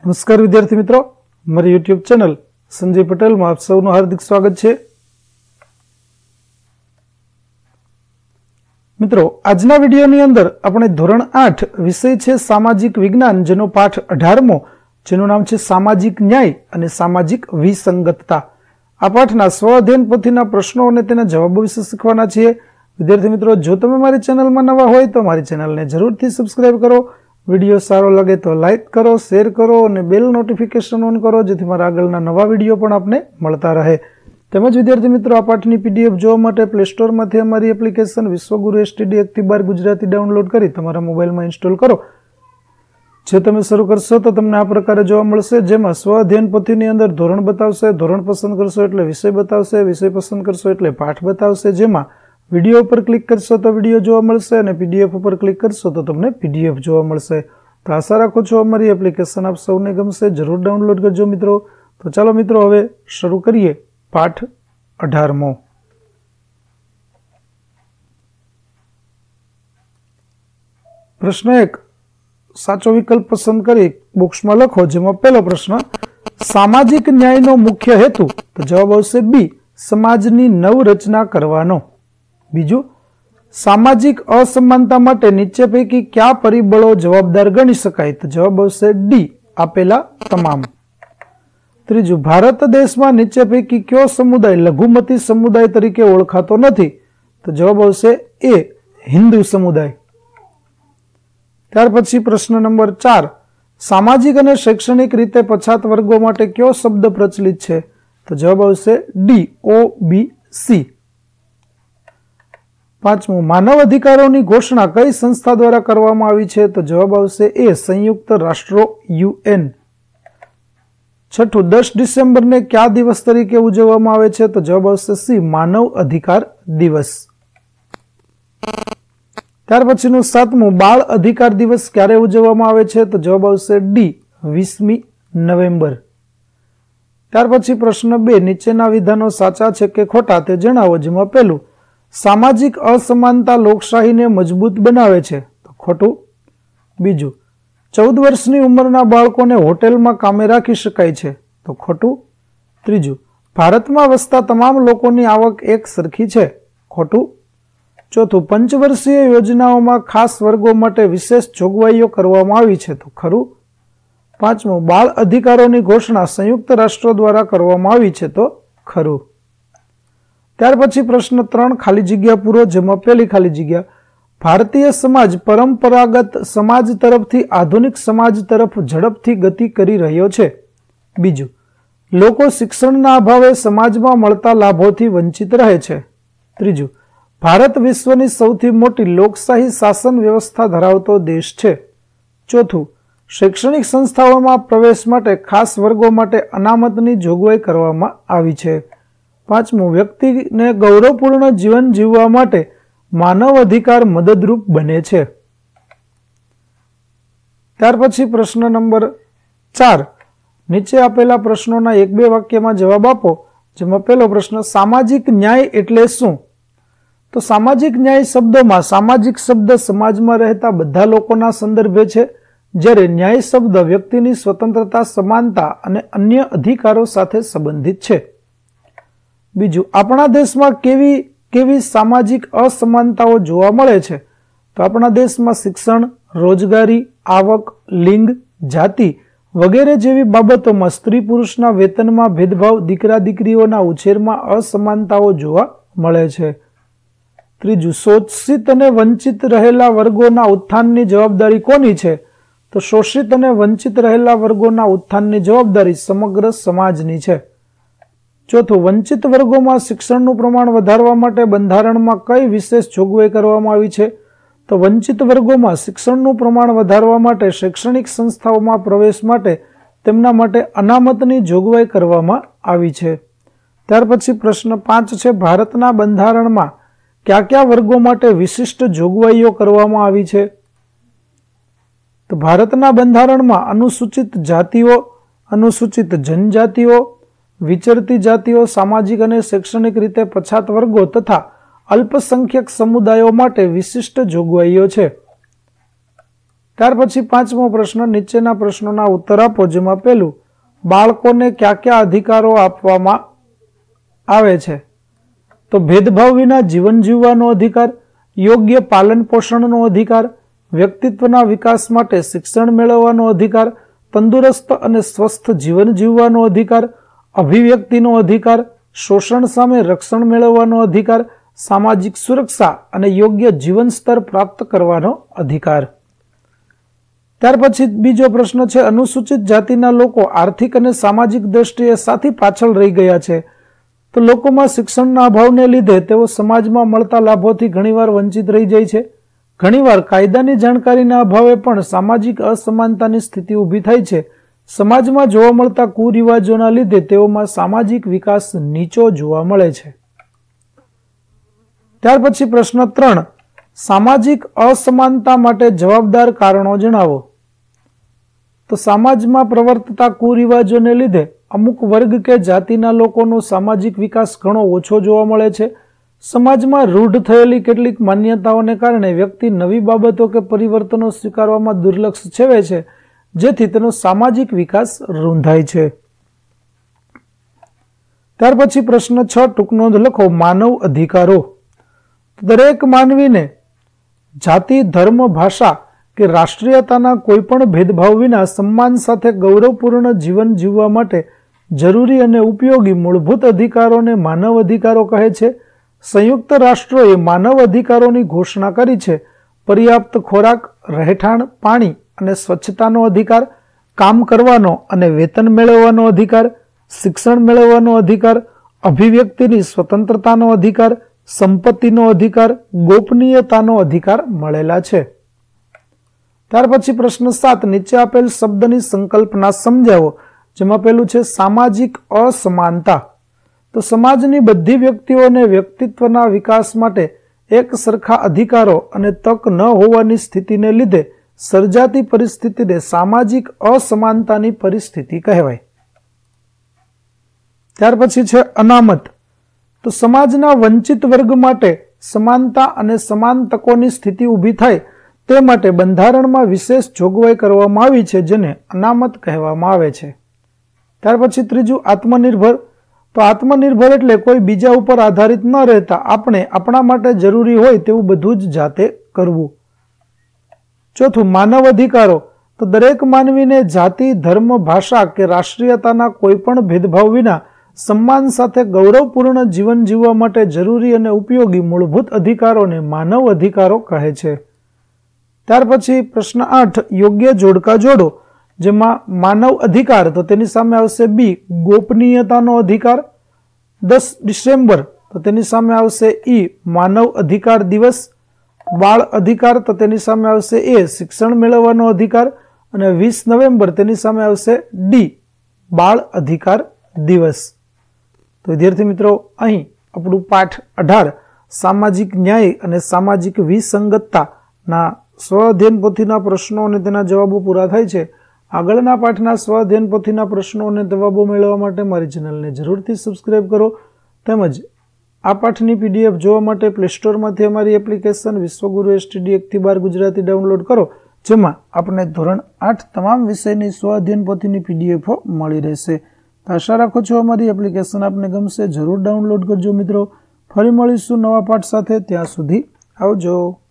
નમસ્કાર વિદ્યાર્થી મિત્રો, મારી યુટ્યુબ ચેનલ સંજય પટેલમાં આપ સૌનું હાર્દિક સ્વાગત છે। મિત્રો, આજના વિડીયોની અંદર આપણે ધોરણ 8 વિષય છે સામાજિક વિજ્ઞાન, જેનો પાઠ 18મો, જેનું નામ છે સામાજિક ન્યાય અને સામાજિક વિસંગતતા। આ પાઠના સ્વ અધ્યયન પોથીના પ્રશ્નો અને તેના જવાબો વિશે શીખવાના છીએ। વિદ્યાર્થી મિત્રો, જો તમે મારી ચેનલમાં નવા હોય તો મારી ચેનલને જરૂરથી સબસ્ક્રાઇબ કરો। વિડીયો સારો લાગે તો લાઇક કરો, શેર કરો અને બેલ નોટિફિકેશન ઓન કરો, જેથી મારા આગળના નવા વિડીયો પણ આપને મળતા રહે। તેમજ વિદ્યાર્થી મિત્રો, આ પાઠની પીડીએફ જોવા માટે પ્લે સ્ટોરમાંથી અમારી application Vishwaguru STD 1-12 Gujarati download કરી તમારા મોબાઈલમાં ઇન્સ્ટોલ કરો। જે તમે શરૂ કરશો તો તમને આ પ્રકારે જોવા મળશે, જેમાં સ્વ અધ્યયન પોથીની અંદર ધોરણ બતાવશે, ધોરણ પસંદ કરશો એટલે વિષય બતાવશે, વિષય પસંદ કરશો એટલે પાઠ બતાવશે। જેમાં વિડીયો ઉપર ક્લિક કરશો તો વિડીયો જોવા મળશે અને પીડીએફ ઉપર ક્લિક કરશો તો તમને પીડીએફ જોવા મળશે। તો આશા રાખું છું અમારી એપ્લિકેશન આપ સૌને ગમશે, જરૂર ડાઉનલોડ કરજો મિત્રો। તો ચાલો મિત્રો, હવે શરૂ કરીએ પાઠ 18મો। પ્રશ્ન 1, સાચો વિકલ્પ પસંદ કરી બોક્સમાં લખો। જેમાં પહેલો પ્રશ્ન, સામાજિક ન્યાયનો મુખ્ય હેતુ, તો જવાબ આવશે બી, સમાજની નવરચના કરવાનો। બીજું, સામાજિક અસમાનતા માટે નીચે પૈકી કયા પરિબળો જવાબદાર ગણી શકાય, તો જવાબ આવશે ડી, આપેલા તમામ। ત્રીજું, ભારત દેશમાં નીચે પૈકી કયો સમુદાય લઘુમતી સમુદાય તરીકે ઓળખાતો નથી, તો જવાબ આવશે એ, હિન્દુ સમુદાય। ત્યાર પછી પ્રશ્ન નંબર 4, સામાજિક અને શૈક્ષણિક રીતે પછાત વર્ગો માટે કયો શબ્દ પ્રચલિત છે, તો જવાબ આવશે ડી, OBC। પાંચમું, માનવ અધિકારોની ઘોષણા કઈ સંસ્થા દ્વારા કરવામાં આવી છે, તો જવાબ આવશે એ, સંયુક્ત રાષ્ટ્રો UN। છઠ્ઠું, 10 ડિસેમ્બરને કયા દિવસ તરીકે ઉજવવામાં આવે છે, તો જવાબ આવશે સી, માનવ અધિકાર દિવસ। ત્યાર પછીનું 7મું, બાળ અધિકાર દિવસ ક્યારે ઉજવવામાં આવે છે, તો જવાબ આવશે ડી, 20મી નવેમ્બર। ત્યાર પછી પ્રશ્ન 2, નીચેના વિધાનો સાચા છે કે ખોટા તે જણાવો। જેમાં પહેલું, સામાજિક અસમાનતા લોકશાહીને મજબૂત બનાવે છે, તો ખોટું। બીજું, 14 વર્ષની ઉંમરના બાળકોને હોટેલમાં કામે રાખી શકાય છે, તો ખોટું। ત્રીજું, ભારતમાં વસતા તમામ લોકોની આવક એક સરખી છે, ખોટું। ચોથું, પંચવર્ષીય યોજનાઓમાં ખાસ વર્ગો માટે વિશેષ જોગવાઈઓ કરવામાં આવી છે, તો ખરું। પાંચમું, બાળ અધિકારોની ઘોષણા સંયુક્ત રાષ્ટ્રો દ્વારા કરવામાં આવી છે, તો ખરું। ત્યાર પછી પ્રશ્ન 3, ખાલી જગ્યા પૂરો। જેમાં પહેલી ખાલી જગ્યા, ભારતીય સમાજ પરંપરાગત સમાજ તરફથી આધુનિક સમાજ તરફ ઝડપથી ગતિ કરી રહ્યો છે। બીજું, લોકો શિક્ષણના અભાવે સમાજમાં મળતા લાભોથી વંચિત રહે છે। ત્રીજું, ભારત વિશ્વની સૌથી મોટી લોકશાહી શાસન વ્યવસ્થા ધરાવતો દેશ છે। ચોથું, શૈક્ષણિક સંસ્થાઓમાં પ્રવેશ માટે ખાસ વર્ગો માટે અનામતની જોગવાઈ કરવામાં આવી છે। પાંચમું, વ્યક્તિને ગૌરવપૂર્ણ જીવન જીવવા માટે માનવ અધિકાર મદદરૂપ બને છે। ત્યાર પછી પ્રશ્ન નંબર 4, નીચે આપેલા પ્રશ્નોના 1-2 વાક્યમાં જવાબ આપો। જેમાં પહેલો પ્રશ્ન, સામાજિક ન્યાય એટલે શું, તો સામાજિક ન્યાય શબ્દોમાં સામાજિક શબ્દ સમાજમાં રહેતા બધા લોકોના સંદર્ભે છે, જ્યારે ન્યાય શબ્દ વ્યક્તિની સ્વતંત્રતા, સમાનતા અને અન્ય અધિકારો સાથે સંબંધિત છે। બીજું, આપણા દેશમાં કેવી સામાજિક અસમાનતાઓ જોવા મળે છે, તો આપણા દેશમાં શિક્ષણ, રોજગારી, આવક, લિંગ, જાતિ વગેરે જેવી બાબતોમાં સ્ત્રી પુરુષના વેતનમાં ભેદભાવ, દીકરા દીકરીઓના ઉછેરમાં અસમાનતાઓ જોવા મળે છે। ત્રીજું, શોષિત અને વંચિત રહેલા વર્ગોના ઉત્થાનની જવાબદારી કોની છે, તો શોષિત અને વંચિત રહેલા વર્ગોના ઉત્થાનની જવાબદારી સમગ્ર સમાજની છે। ચોથું, વંચિત વર્ગોમાં શિક્ષણનું પ્રમાણ વધારવા માટે બંધારણમાં કઈ વિશેષ જોગવાઈ કરવામાં આવી છે, તો વંચિત વર્ગોમાં શિક્ષણનું પ્રમાણ વધારવા માટે શૈક્ષણિક સંસ્થાઓમાં પ્રવેશ માટે તેમના માટે અનામતની જોગવાઈ કરવામાં આવી છે। ત્યાર પછી પ્રશ્ન 5 છે, ભારતના બંધારણમાં કયા કયા વર્ગો માટે વિશિષ્ટ જોગવાઈઓ કરવામાં આવી છે, તો ભારતના બંધારણમાં અનુસૂચિત જાતિઓ, અનુસૂચિત જનજાતિઓ, વિચરતી જાતિઓ, સામાજિક અને શૈક્ષણિક રીતે પછાત વર્ગો તથા અલ્પસંખ્યક સમુદાયો માટે વિશિષ્ટ જોગવાઈઓ છે। ત્યાર પછી 5મો પ્રશ્ન, નીચેના પ્રશ્નોના ઉત્તર આપો, જેમાં પહેલું, બાળકોને કયા કયા અધિકારો આપવામાં આવે છે? તો ભેદભાવ વિના જીવન જીવવાનો અધિકાર, યોગ્ય પાલન પોષણનો અધિકાર, વ્યક્તિત્વના વિકાસ માટે શિક્ષણ મેળવવાનો અધિકાર, તંદુરસ્ત અને સ્વસ્થ જીવન જીવવાનો અધિકાર, અભિવ્યક્તિનો અધિકાર, શોષણ સામે રક્ષણ મેળવવાનો અધિકાર, સામાજિક સુરક્ષા અને યોગ્ય જીવન સ્તર પ્રાપ્ત કરવાનો અધિકાર. ત્યાર પછી બીજો પ્રશ્ન છે, અનુસૂચિત જાતિના લોકો આર્થિક અને સામાજિક દ્રષ્ટિએ સાથી પાછળ રહી ગયા છે. તો લોકોમાં શિક્ષણના અભાવને લીધે તેઓ સમાજમાં મળતા લાભોથી ઘણીવાર વંચિત રહી જાય છે. ઘણીવાર કાયદાની જાણકારીના અભાવે પણ સામાજિક અસમાનતાની સ્થિતિ ઊભી થાય છે. સમાજમાં જોવા મળતા કુરિવાજોના લીધે તેઓમાં સામાજિક વિકાસ નીચો જોવા મળે છે. ત્યાર પછી પ્રશ્ન 3, સામાજિક અસમાનતા માટે જવાબદાર કારણો જણાવો. તો સમાજમાં પ્રવર્તતા કુરિવાજોને લીધે અમુક વર્ગ કે જાતિના લોકોનો સામાજિક વિકાસ ઘણો ઓછો જોવા મળે છે. સમાજમાં રૂઢ થયેલી કેટલીક માન્યતાઓને કારણે વ્યક્તિ નવી બાબતો કે પરિવર્તનો સ્વીકારવામાં દુર્લક્ષ છેવે છે, જેથી તેનો સામાજિક વિકાસ રૂંધાય છે. ત્યાર પછી પ્રશ્ન 6, ટૂંક નોંધ લખો, માનવ અધિકારો. દરેક માનવીને જાતિ, ધર્મ, ભાષા કે રાષ્ટ્રીયતાના કોઈ પણ ભેદભાવ વિના સન્માન સાથે ગૌરવપૂર્ણ જીવન જીવવા માટે જરૂરી અને ઉપયોગી મૂળભૂત અધિકારોને માનવ અધિકારો કહે છે. સંયુક્ત રાષ્ટ્રોએ માનવ અધિકારોની ઘોષણા કરી છે. પર્યાપ્ત ખોરાક, રહેઠાણ, પાણી અને સ્વચ્છતાનો અધિકાર, કામ કરવાનો અને વેતન મેળવવાનો અધિકાર, શિક્ષણ મેળવવાનો અધિકાર, અભિવ્યક્તિની સ્વતંત્રતાનો અધિકાર, સંપત્તિનો અધિકાર, ગોપનીયતાનો અધિકાર મળેલા છે. ત્યાર પછી પ્રશ્ન 7, નીચે આપેલ શબ્દની સંકલ્પના સમજાવો. જેમાં પહેલું છે સામાજિક અસમાનતા. તો સમાજની બધી વ્યક્તિઓને વ્યક્તિત્વના વિકાસ માટે એક સરખા અધિકારો અને તક ન હોવાની સ્થિતિને લીધે સર્જાતી પરિસ્થિતિને સામાજિક અસમાનતાની પરિસ્થિતિ કહેવાય. ત્યાર પછી છે અનામત. તો સમાજના વંચિત વર્ગ માટે સમાનતા અને સમાન તકોની સ્થિતિ ઊભી થાય તે માટે બંધારણમાં વિશેષ જોગવાઈ કરવામાં આવી છે, જેને અનામત કહેવામાં આવે છે. ત્યાર પછી ત્રીજું આત્મનિર્ભર. તો આત્મનિર્ભર એટલે કોઈ બીજા ઉપર આધારિત ન રહેતા આપણે આપણા માટે જરૂરી હોય તેવું બધું જ જાતે કરવું. ચોથું માનવ અધિકારો. તો દરેક માનવીને જાતિ, ધર્મ, ભાષા કે રાષ્ટ્રીયતાના કોઈ પણ ભેદભાવ વિના સન્માન સાથે ગૌરવપૂર્ણ જીવન જીવવા માટે જરૂરી અને ઉપયોગી મૂળભૂત અધિકારોને માનવ અધિકારો કહે છે. ત્યાર પછી પ્રશ્ન 8, યોગ્ય જોડકા જોડો. જેમાં માનવ અધિકાર, તો તેની સામે આવશે બી, ગોપનીયતાનો અધિકાર. 10 ડિસેમ્બર, તો તેની સામે આવશે ઈ, માનવ અધિકાર દિવસ. બાળ અધિકાર, તો તેની સામે આવશે એ, શિક્ષણ મેળવવાનો અધિકાર. અને 20 નવેમ્બર, તેની સામે આવશે ડી, બાળ અધિકાર દિવસ. તો વિદ્યાર્થી મિત્રો, અહીં આપણું પાઠ 18 સામાજિક ન્યાય અને સામાજિક વિસંગતતાના સ્વઅધ્યયન પોથીના પ્રશ્નો અને તેના જવાબો પૂરા થાય છે. આગળના પાઠના સ્વઅધ્યયન પોથીના પ્રશ્નો અને જવાબો મેળવવા માટે મારી ચેનલને જરૂરથી સબસ્ક્રાઇબ કરો. તેમજ આ પાઠની પીડીએફ જોવા માટે પ્લે સ્ટોરમાંથી અમારી application Vishwaguru STD 1-12 Gujarati download કરો, જેમાં આપણે ધોરણ 8 તમામ વિષયની સ્વઅધ્યયન પોથીની પીડીએફો મળી રહેશે. આશા રાખું છું અમારી એપ્લિકેશન આપને ગમશે. જરૂર ડાઉનલોડ કરજો મિત્રો. ફરી મળીશું નવા પાઠ સાથે. ત્યાં સુધી આવજો.